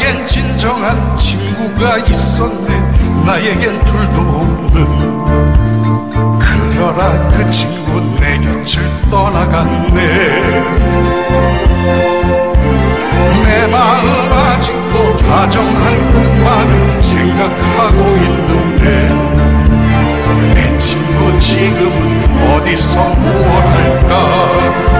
나에겐 진정한 친구가 있었네. 나에겐 둘도 없는. 그러나 그 친구 내 곁을 떠나갔네. 내 마음 아직도 다정한 꿈만을 생각하고 있는데 내 친구 지금은 어디서 무얼 할까.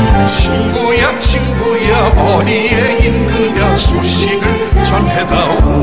어디에 있느냐 소식을 전해다오.